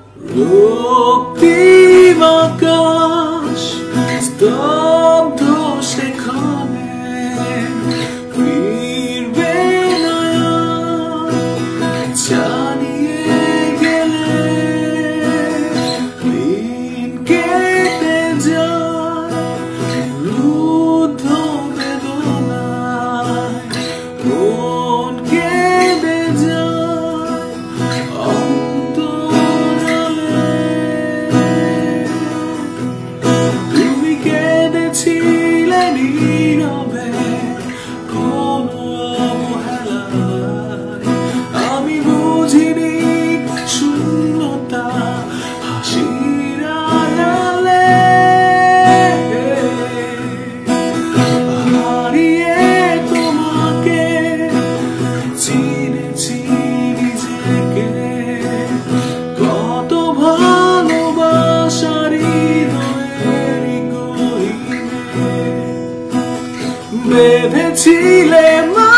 রক্তিম আকাশ স্তব্ধ সেখানে ফিরবে না জানিয়ে গেলে দিন কেটে যায় রুদ্ধ বেদনায় মন কেঁদে যায় অন্তরালে। তুমি কেঁদেছিলে নীরবে কোনো অবহেলায়, আমি বুঝিনি শূন্যতা হাসির আড়ালে। হারিয়ে তোমাকে চিনেছি নিজেকে, কত ভালোবাসার হৃদয়ের গহীনে বেঁধেছিলে।